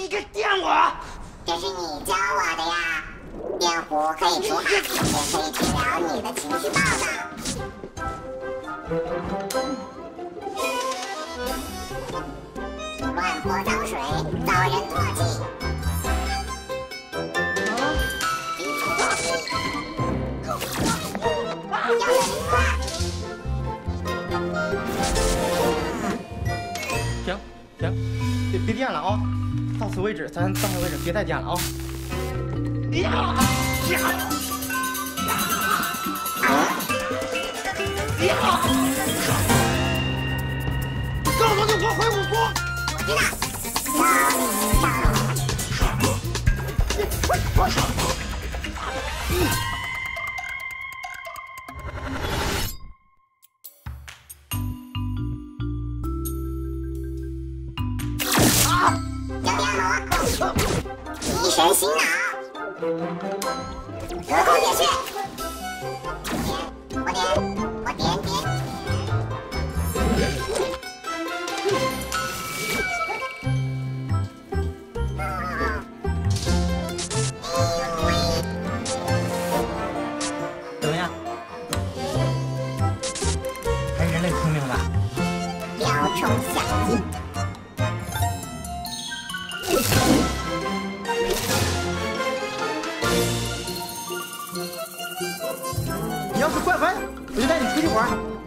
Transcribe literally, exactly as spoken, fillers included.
个电我！ 这是你教我的呀。电弧可以除害，也可以治疗你的情绪暴躁。乱泼脏水，遭人唾弃。基础作弊，要有灵感。 行行，别别点了啊！到此为止，咱到此为止，别再点了啊！呀呀呀！告诉你，我会武功。 我知道。提神醒脑，隔空点穴，点，我点，我点点。 怎么样？还是人类聪明吧？ 雕虫小技。 你要是怪坏，我就带你出去玩。